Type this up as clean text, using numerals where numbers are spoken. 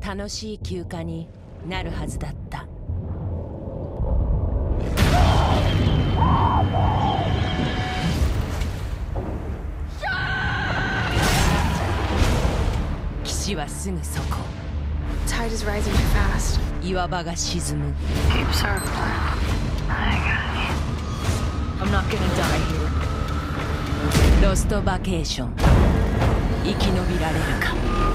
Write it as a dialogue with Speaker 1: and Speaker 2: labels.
Speaker 1: 楽しい休暇になるはずだった。岸はすぐそこ。
Speaker 2: Tide is rising too fast.
Speaker 1: 岩場が沈む。
Speaker 2: Keep circling. I got you.
Speaker 1: I'm not gonna die here. ロストバケーション。生き延びられるか。